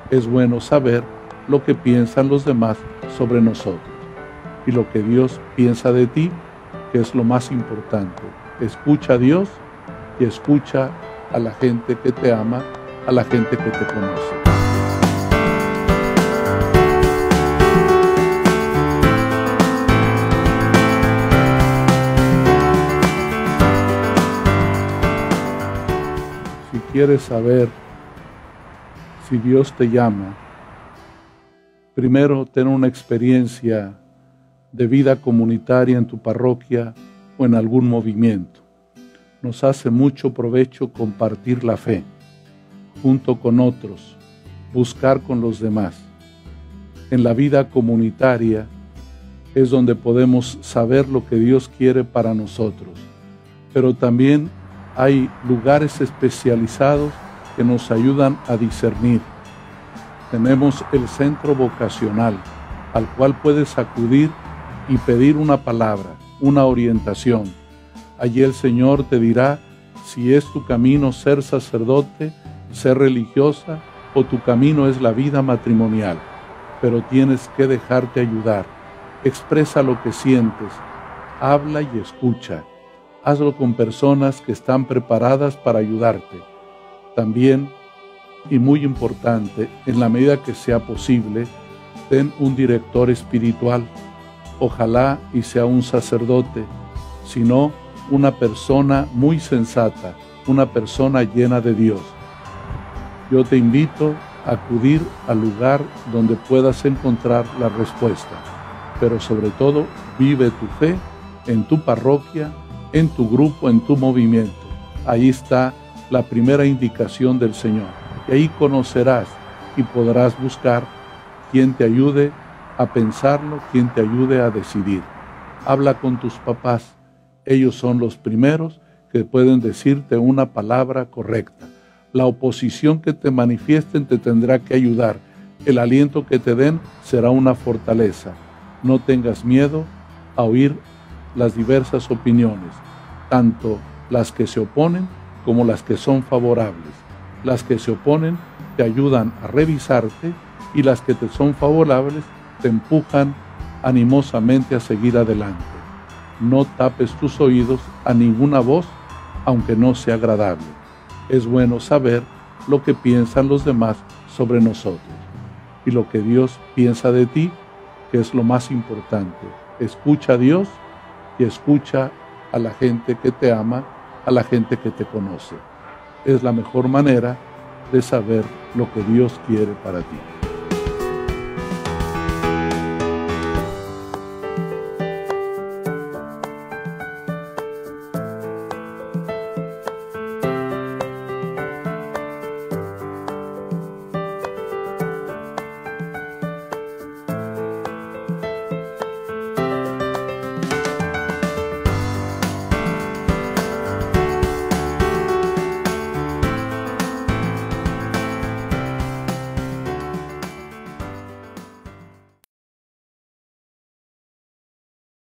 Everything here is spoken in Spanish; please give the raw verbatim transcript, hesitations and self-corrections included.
Es bueno saber lo que piensan los demás sobre nosotros y lo que Dios piensa de ti, que es lo más importante. Escucha a Dios y escucha a la gente que te ama, a la gente que te conoce. Si quieres saber si Dios te llama, primero ten una experiencia de vida comunitaria en tu parroquia o en algún movimiento. Nos hace mucho provecho compartir la fe junto con otros, buscar con los demás. En la vida comunitaria es donde podemos saber lo que Dios quiere para nosotros, pero también hay lugares especializados que nos ayudan a discernir. Tenemos el centro vocacional, al cual puedes acudir y pedir una palabra, una orientación. Allí el Señor te dirá si es tu camino ser sacerdote, ser religiosa, o tu camino es la vida matrimonial. Pero tienes que dejarte ayudar. Expresa lo que sientes, habla y escucha. Hazlo con personas que están preparadas para ayudarte. También, y muy importante, en la medida que sea posible, ten un director espiritual. Ojalá y sea un sacerdote, sino una persona muy sensata, una persona llena de Dios. Yo te invito a acudir al lugar donde puedas encontrar la respuesta, pero sobre todo vive tu fe en tu parroquia, en tu grupo, en tu movimiento. Ahí está la primera indicación del Señor. Y ahí conocerás y podrás buscar quien te ayude a pensarlo, quien te ayude a decidir. Habla con tus papás. Ellos son los primeros que pueden decirte una palabra correcta. La oposición que te manifiesten te tendrá que ayudar. El aliento que te den será una fortaleza. No tengas miedo a oír las diversas opiniones, tanto las que se oponen como las que son favorables. Las que se oponen te ayudan a revisarte y las que te son favorables te empujan animosamente a seguir adelante. No tapes tus oídos a ninguna voz, aunque no sea agradable. Es bueno saber lo que piensan los demás sobre nosotros y lo que Dios piensa de ti, que es lo más importante. Escucha a Dios y escucha a la gente que te ama, a la gente que te conoce. Es la mejor manera de saber lo que Dios quiere para ti.